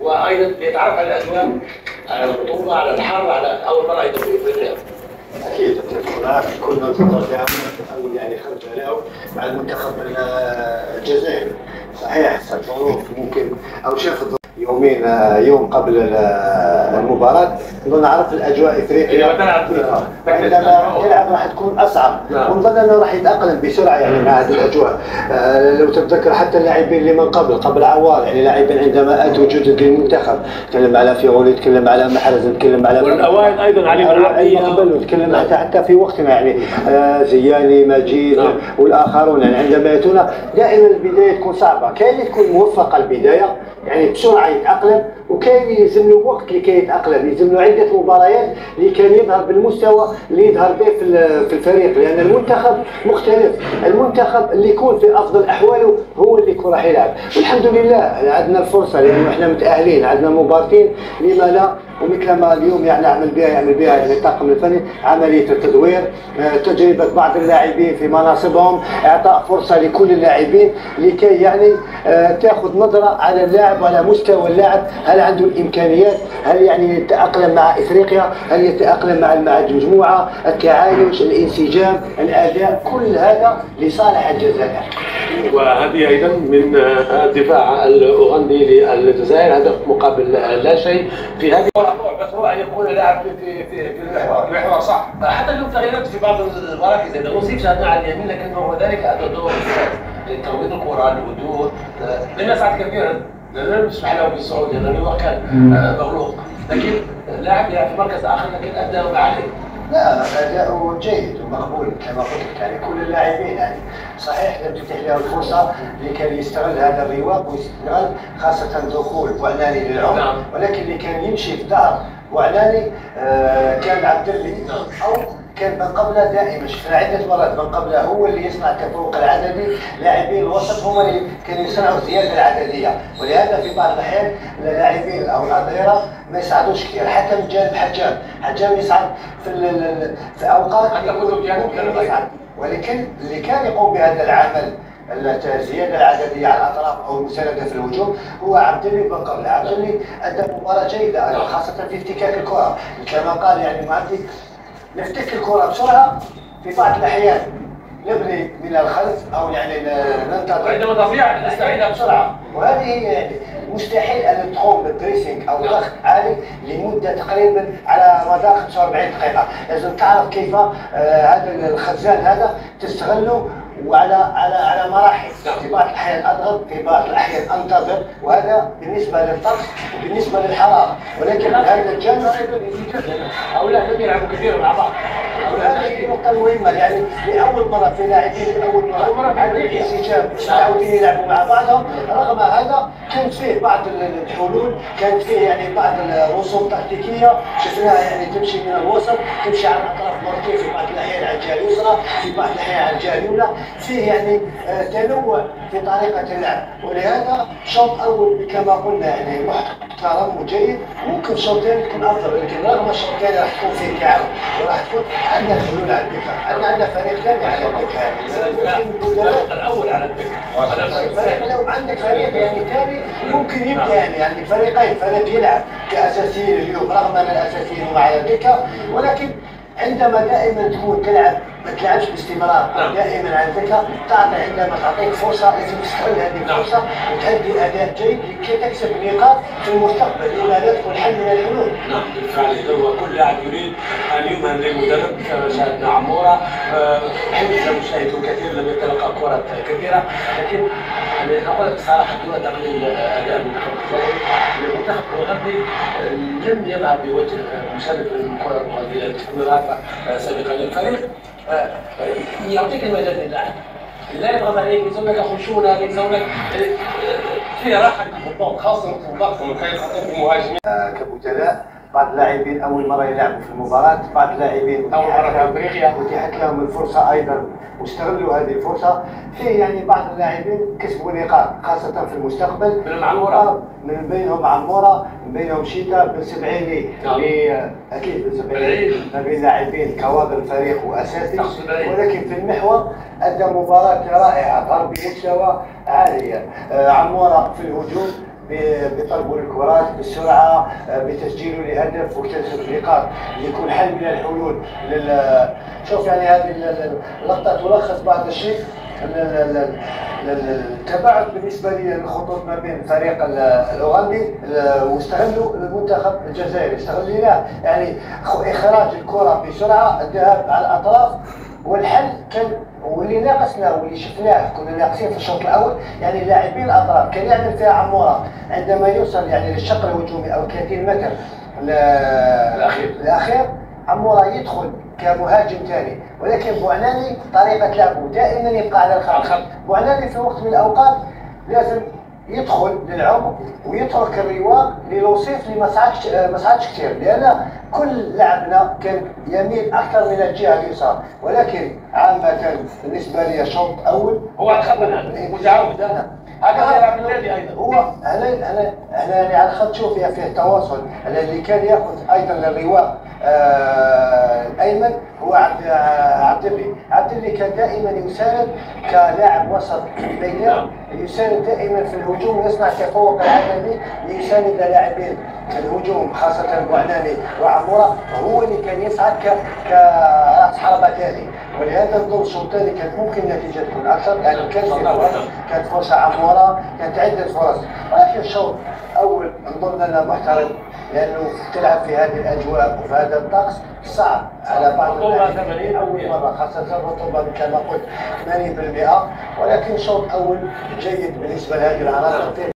وايضا بيتعرف على الاجواء، على الرطوبه، على الحر، على اول مره ايضا في افريقيا. اكيد كنا نفضل دائما اول يعني خرج له مع المنتخب الجزائري. صحيح الظروف ممكن او شاف يوم قبل المباراة نظن نعرف الاجواء افريقيا عندما يلعب راح تكون اصعب، ونظن انه راح يتاقلم بسرعه يعني مع هذه الاجواء. لو تتذكر حتى اللاعبين اللي من قبل عوار يعني لاعبين عندما اتوا جدد للمنتخب، تكلم على فيغولي، تكلم على محرز، تكلم على والاوائل ايضا علي بالعربي قبل، وتكلم حتى في وقتنا يعني زياني مجيد والاخرون. يعني عندما ياتون دائما البدايه تكون صعبه، كاين تكون موفقه البدايه يعني بسرعه يتاقلم، وكاين يلزم له وقت لكي يتاقلم، يلزم له عده مباريات لكي يظهر بالمستوى اللي يظهر به في الفريق، لان المنتخب مختلف. المنتخب اللي يكون في افضل احواله هو اللي يكون راح يلعب، والحمد لله عندنا الفرصه لانه احنا متاهلين، عندنا مباراتين لما لا. ومثل ما اليوم يعني يعمل بها يعني الطاقم الفني عمليه التدوير، تجربه بعض اللاعبين في مناصبهم، اعطاء فرصه لكل اللاعبين لكي يعني تاخذ نظره على اللاعب وعلى مستوى اللاعب، هل عنده الامكانيات، هل يعني يتاقلم مع افريقيا، هل يتاقلم مع المجموعه، التعايش، الانسجام، الاداء، كل هذا لصالح الجزائر. وهذه ايضا من الدفاع الاوغندي للجزائر، هدف مقابل لا شيء في هذه بس هو ان يكون لاعب في المحور صح. حتى اليوم تغيرات في بعض المراكز، اذا نصيب شاهدنا على اليمين، لكنه ذلك ادى دور لترويض الكره، الهدوء، لم يسعد كثيرا، لم يسمح له بالصعود لانه هو كان مغلوق، لكن لاعب يلعب في مركز اخر لكن ادى ما عليه. لا، اداؤه جيد ومقبول كما قلت لك، يعني كل اللاعبين يعني صحيح لم تتيح له الفرصه لكي يستغل هذا الرواق ويستغل خاصه دخول بوعناني للعمر، ولكن اللي كان يمشي في ظهر بوعناني كان عبد الله او كان من قبله دائما، شفنا عده مرات من قبله هو اللي يصنع التفوق العددي، لاعبين الوسط هم اللي كانوا يصنعوا الزياده العدديه، ولهذا في بعض الاحيان اللاعبين او الاظهره ما يساعدوش كثير، حتى من جانب حجام يسعد في اوقات ممكن يسعد، ولكن اللي كان يقوم بهذا العمل الزياده العدديه على الاطراف او المسانده في الهجوم هو عبد الله بن قبل. عبد الله ادى مباراه جيده خاصه في افتكاك الكره، كما قال يعني المعدي نفتك الكره بسرعه، في بعض الاحيان نبني من الخلف او يعني ننتظر عندما تضيع نستعيدها بسرعه، وهذه يعني مستحيل ان تقوم بالدريسنج او ضغط عالي لمده تقريبا على مدار 45 دقيقه، لازم تعرف كيف هذا الخزان هذا تستغله وعلى مراحل. في بعض الاحيان اضغط، في بعض الاحيان انتظر، وهذا بالنسبه للطقس وبالنسبه للحراره، ولكن هذا الجانب هؤلاء لم يلعبوا كثيرا مع بعض. هذه النقطة المهمة، يعني لأول مرة في لاعبين لأول مرة عندهم انسجام متعودين يلعبوا مع بعضهم، رغم هذا كانت فيه بعض الحلول، كانت فيه يعني بعض الرسوم تكتيكية شفناها، يعني تمشي من الوسط، تمشي على الأطراف مرتين، في بعض الأحيان على الجهة اليسرى، في بعض الأحيان على الجهة اليمنى، فيه يعني تنوع في طريقة اللعب، ولهذا شوط أول كما قلنا يعني محترم وجيد، ممكن شوطين تكون أفضل، لكن رغم الشوطين راح تكون فيه تعب وراح تكون عندنا حلول على الدفاع، عندنا فريق ثاني على الدفاع، الاول على الدفاع، لو عندك فريق يعني ثاني ممكن يبدا يعني فريقين، فريق يلعب كاساسيين اليوم رغم ان الاساسيين هم على الدكه، ولكن عندما دائما تكون تلعب ما تلعبش باستمرار، دائما على الدكه تعطي، عندما تعطيك فرصه لازم تستغل هذه الفرصه وتؤدي اداء جيد لكي تكسب نقاط في المستقبل الى لا تكون حل من الحلول. نعم بالفعل، هو كل لاعب يريد ان يمهن للمدرب، كما شاهدنا عموره حيث لم نشاهده كثير، لم يتلقى كرات كثيره، لكن نقول بصراحه دون تقليل اداء المنتخب الجزائري، المنتخب الاوغندي لم يذهب بوجه مشرف للكره الاوغنديه التي كنا نعرفها سابقا. الفريق يعطيك المجال للاعب، لا يضغط عليك، يلزم لك خشونه، يلزم لك في راحه في الضغط، خاصه في الضغط من خلال خطوط المهاجمين كبدلاء. بعض اللاعبين اول مره يلعبوا في المباراه، بعض اللاعبين اول مره في افريقيا اتيحت لهم الفرصه ايضا واستغلوا هذه الفرصه. في يعني بعض اللاعبين كسبوا نقاط خاصه في المستقبل، من العموره، من بينهم عموره، من بينهم شيتا، بن سبعيني اكيد بن سبعيني، ما بين لاعبين كوادر الفريق واساسي، ولكن في المحور ادى مباراه رائعه، ظهر بمستوى عاليه. عموره في الهجوم بطلب الكرات بسرعه، بتسجيله لهدف واكتساب نقاط، يكون حل من الحلول شوف يعني هذه اللقطه تلخص بعض الشيء. التباعد بالنسبه لي الخطوط ما بين الفريق الاوغندي واستغلوا المنتخب الجزائري، استغليناه يعني اخراج الكره بسرعه، الذهاب على الاطراف، والحل كان واللي ناقصنا واللي شفناه كنا ناقصين في الشوط الاول، يعني لاعبين الاطراف كان يعمل فيها عموره عندما يوصل يعني للشق الهجومي او 30 متر الاخير عموره يدخل كمهاجم ثاني، ولكن بوعناني طريقه لعبه دائما يبقى على الخط. بوعناني في وقت من الاوقات لازم يدخل للعمق ويترك الرواق للوصيف اللي ما صعدش كثير، لان كل لاعبنا كان يميل اكثر من الجهه اليسار، ولكن عامه بالنسبه لي شوط اول هو تخبنا متعود هذا يلعب النادي ايضا. هو انا يعني على الخط شوف فيه تواصل، اللي كان ياخذ ايضا الرواق الايمن هو عبد اللي كان دائما يساند كلاعب وسط بينه، يساند دائما في الهجوم ويصنع تفوق عالمي ليساند لاعبين في الهجوم خاصه بوعناني وعموره، هو اللي كان يسعد كراس حربه ثاني، ولهذا نظن الشوط الثاني كانت ممكن النتيجه تكون اكثر، يعني كانت فرصه عموره، كانت عده فرص، ولكن الشوط الاول نظن انه محترم لانه تلعب في هذه الاجواء وفي هذا الطقس صعب على بعض اللاعبين اول مره، خاصه الرطوبه كما قلت 80%، ولكن شوط اول جيد بالنسبه لهذه العناصر.